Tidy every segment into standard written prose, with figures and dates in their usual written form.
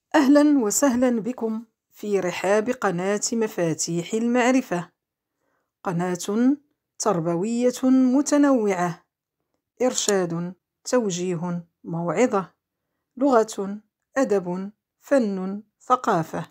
أهلا وسهلا بكم في رحاب قناة مفاتيح المعرفة، قناة تربوية متنوعة، إرشاد، توجيه، موعظة، لغة، أدب، فن، ثقافة.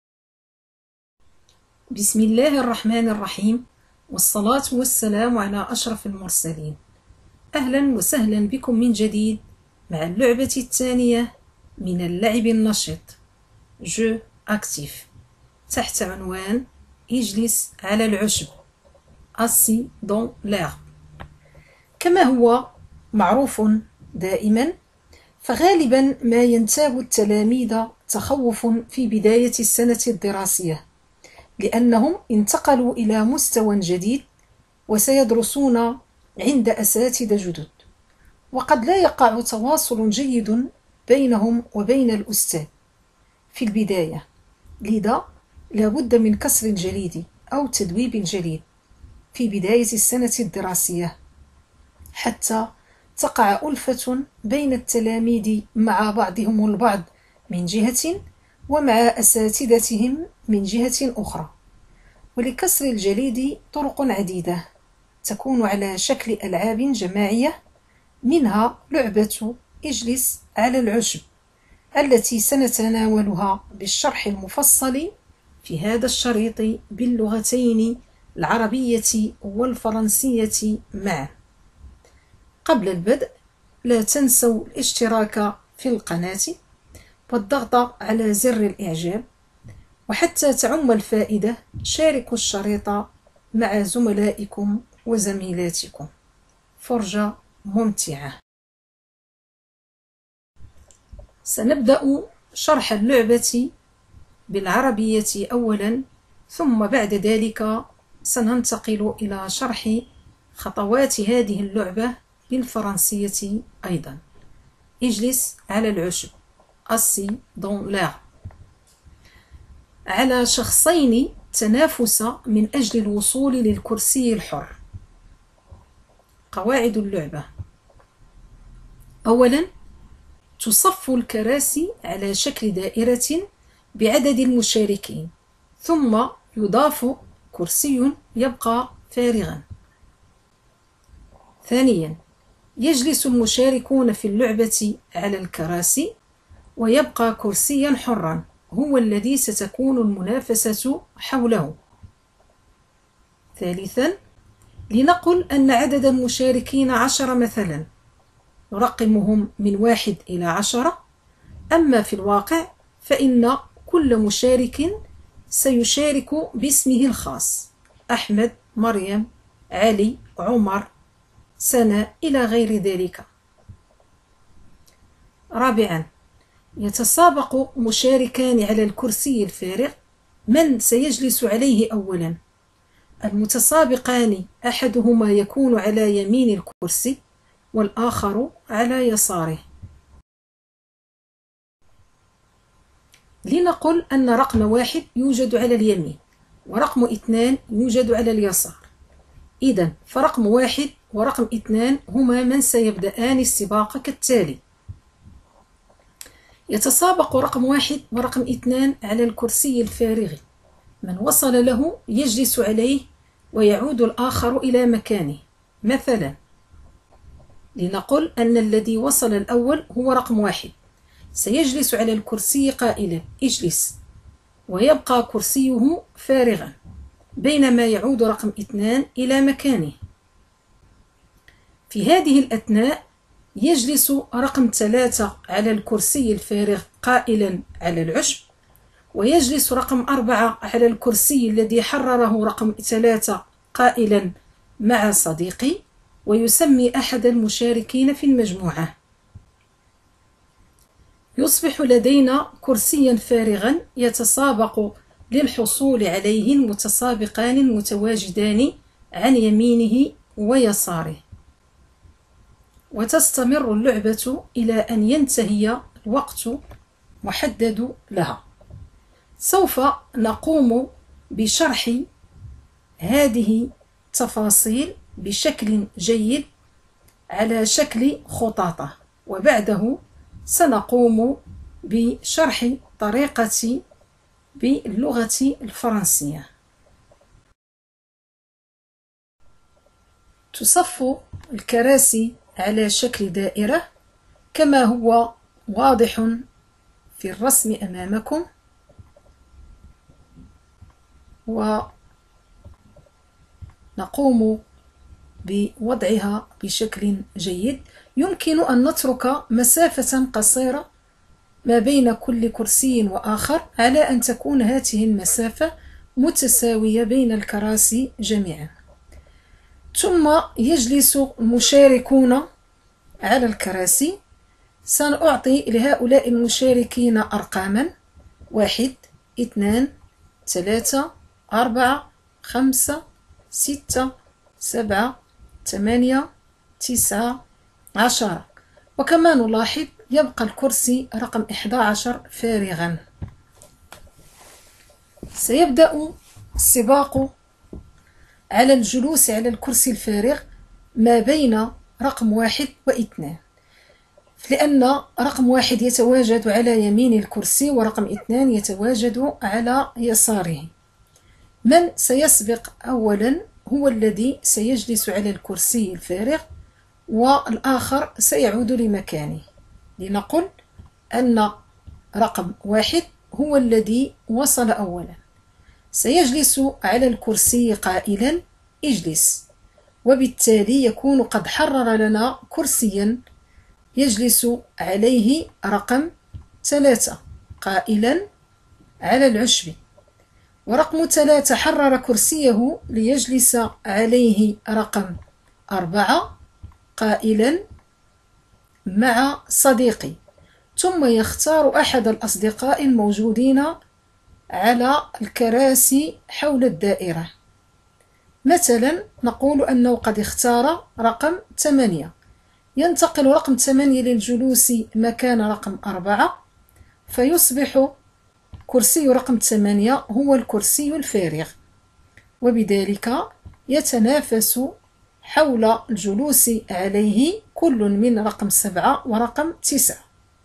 بسم الله الرحمن الرحيم، والصلاة والسلام على أشرف المرسلين. أهلا وسهلا بكم من جديد مع اللعبة الثانية من اللعب النشط جو أكتيف تحت عنوان اجلس على العشب assis dans l'herbe. كما هو معروف دائما، فغالبا ما ينتاب التلاميذ تخوف في بداية السنة الدراسية، لأنهم انتقلوا إلى مستوى جديد وسيدرسون عند أساتذة جدد، وقد لا يقع تواصل جيد بينهم وبين الأستاذ في البداية، لذا لا بد من كسر الجليد أو تذويب الجليد في بداية السنة الدراسية حتى تقع ألفة بين التلاميذ مع بعضهم البعض من جهة، ومع أساتذتهم من جهة أخرى. ولكسر الجليد طرق عديدة تكون على شكل ألعاب جماعية، منها لعبة اجلس على العشب التي سنتناولها بالشرح المفصل في هذا الشريط باللغتين العربية والفرنسية معا. قبل البدء لا تنسوا الاشتراك في القناة والضغط على زر الإعجاب، وحتى تعم الفائدة شاركوا الشريط مع زملائكم وزميلاتكم. فرجة ممتعة. سنبدأ شرح اللعبة بالعربية أولا، ثم بعد ذلك سننتقل إلى شرح خطوات هذه اللعبة بالفرنسية أيضا. اجلس على العشب assis dans l'herbe. على شخصين تنافسا من أجل الوصول للكرسي الحر. قواعد اللعبة: أولا، تصف الكراسي على شكل دائرة بعدد المشاركين، ثم يضاف كرسي يبقى فارغا. ثانيا، يجلس المشاركون في اللعبة على الكراسي ويبقى كرسيا حرا هو الذي ستكون المنافسة حوله. ثالثا، لنقل أن عدد المشاركين 10 مثلا، نرقمهم من 1 إلى 10، أما في الواقع فإن كل مشارك سيشارك باسمه الخاص: أحمد، مريم، علي، عمر، سنة، إلى غير ذلك. رابعا، يتسابق مشاركان على الكرسي الفارغ من سيجلس عليه أولا. المتسابقان أحدهما يكون على يمين الكرسي والآخر على يساره. لنقل أن رقم 1 يوجد على اليمين ورقم 2 يوجد على اليسار، إذن فرقم 1 ورقم 2 هما من سيبدأان السباق كالتالي: يتسابق رقم 1 ورقم 2 على الكرسي الفارغ، من وصل له يجلس عليه ويعود الآخر إلى مكانه. مثلا، لنقل أن الذي وصل الأول هو رقم 1، سيجلس على الكرسي قائلا اجلس، ويبقى كرسيه فارغا، بينما يعود رقم 2 إلى مكانه. في هذه الأثناء يجلس رقم 3 على الكرسي الفارغ قائلا على العشب، ويجلس رقم 4 على الكرسي الذي حرره رقم 3 قائلا مع صديقي، ويسمي أحد المشاركين في المجموعة. يصبح لدينا كرسيا فارغا يتسابق للحصول عليه المتسابقان المتواجدان عن يمينه ويساره، وتستمر اللعبة إلى أن ينتهي الوقت محدد لها. سوف نقوم بشرح هذه التفاصيل بشكل جيد على شكل خطاطة، وبعده سنقوم بشرح طريقتي باللغة الفرنسية. تصف الكراسي على شكل دائرة كما هو واضح في الرسم أمامكم، ونقوم بوضعها بشكل جيد. يمكن أن نترك مسافة قصيرة ما بين كل كرسي وآخر على أن تكون هذه المسافة متساوية بين الكراسي جميعا. ثم يجلس المشاركون على الكراسي. سنعطي لهؤلاء المشاركين أرقاما: 1 2 3 4 5 6 7 8 9 10. وكما نلاحظ يبقى الكرسي رقم 11 فارغا. سيبدأ السباق على الجلوس على الكرسي الفارغ ما بين رقم 1 و2، لأن رقم 1 يتواجد على يمين الكرسي ورقم 2 يتواجد على يساره. من سيسبق أولا هو الذي سيجلس على الكرسي الفارغ، والآخر سيعود لمكانه. لنقل أن رقم 1 هو الذي وصل أولا، سيجلس على الكرسي قائلا اجلس، وبالتالي يكون قد حرر لنا كرسيا يجلس عليه رقم 3 قائلا على العشب. ورقم 3 حرر كرسيه ليجلس عليه رقم 4 قائلا مع صديقي. ثم يختار أحد الأصدقاء الموجودين على الكراسي حول الدائرة. مثلا نقول أنه قد اختار رقم 8، ينتقل رقم 8 للجلوس مكان رقم 4، فيصبح كرسي رقم 8 هو الكرسي الفارغ، وبذلك يتنافس حول الجلوس عليه كل من رقم 7 ورقم 9.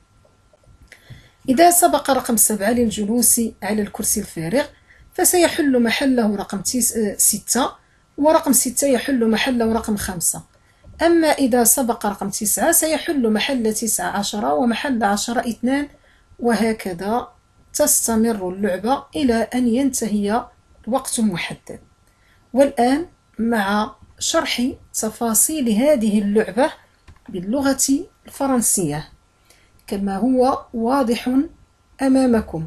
إذا سبق رقم 7 للجلوس على الكرسي الفارغ فسيحل محله رقم 6، ورقم 6 يحل محله رقم 5. أما إذا سبق رقم 9 سيحل محل 19 ومحل 10 2، وهكذا تستمر اللعبة إلى أن ينتهي وقت محدد. والآن مع شرح تفاصيل هذه اللعبة باللغة الفرنسية كما هو واضح أمامكم.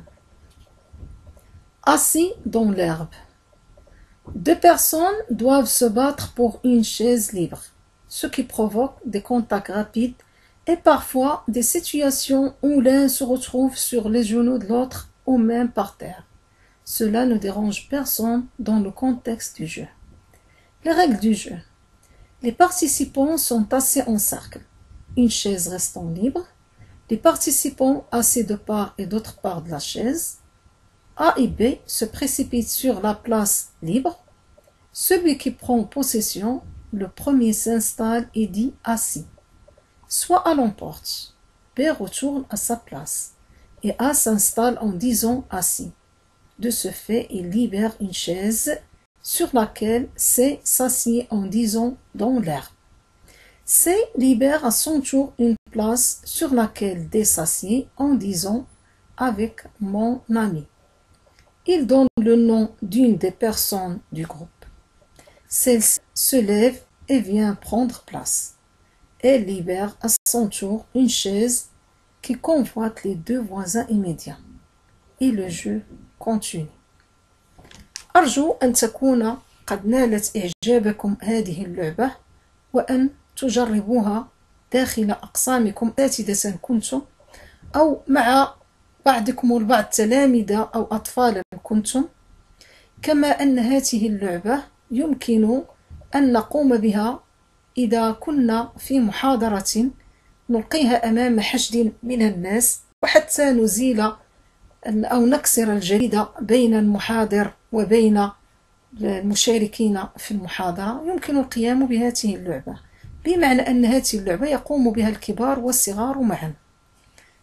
Assis dans l'herbe. 2 personnes doivent se battre pour une chaise libre, ce qui provoque des contacts rapides et parfois des situations où l'un se retrouve sur les genoux de l'autre ou même par terre. Cela ne dérange personne dans le contexte du jeu. Les règles du jeu. Les participants sont assis en cercle, une chaise restant libre. Les participants assis de part et d'autre part de la chaise. A et B se précipitent sur la place libre. Celui qui prend possession, le premier s'installe et dit assis. Soit A l'emporte, B retourne à sa place et A s'installe en disant assis. De ce fait, il libère une chaise sur laquelle C s'assied en disant dans l'herbe. C libère à son tour une place sur laquelle D s'assied en disant avec mon ami. Il donne le nom d'une des personnes du groupe. Celle-ci se lève et vient prendre place. Elle libère à son tour une chaise qui convoite les 2 voisins immédiats. Et le jeu continue. أرجو أن تكون قد نالت إعجابكم هذه اللعبة، وأن تجربوها داخل أقسامكم أساتذة كنتم، أو مع بعضكم البعض تلامذة أو أطفالا كنتم. كما أن هذه اللعبة يمكن أن نقوم بها إذا كنا في محاضرة نلقيها أمام حشد من الناس، وحتى نزيل أو نكسر الجليد بين المحاضر وبين المشاركين في المحاضرة. يمكن القيام بهذه اللعبة، بمعنى أن هذه اللعبة يقوم بها الكبار والصغار معا.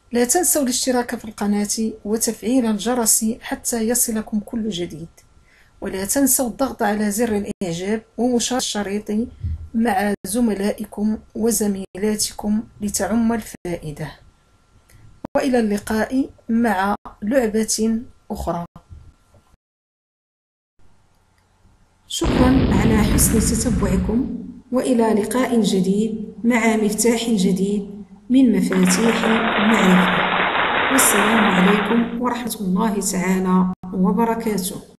لا تنسوا الاشتراك في القناة وتفعيل الجرس حتى يصلكم كل جديد، ولا تنسوا الضغط على زر الإعجاب ومشاركة الشريط مع زملائكم وزميلاتكم لتعم الفائدة. وإلى اللقاء مع لعبة أخرى. شكرا على حسن تتبعكم، وإلى لقاء جديد مع مفتاح جديد من مفاتيح المعرفة. والسلام عليكم ورحمة الله تعالى وبركاته.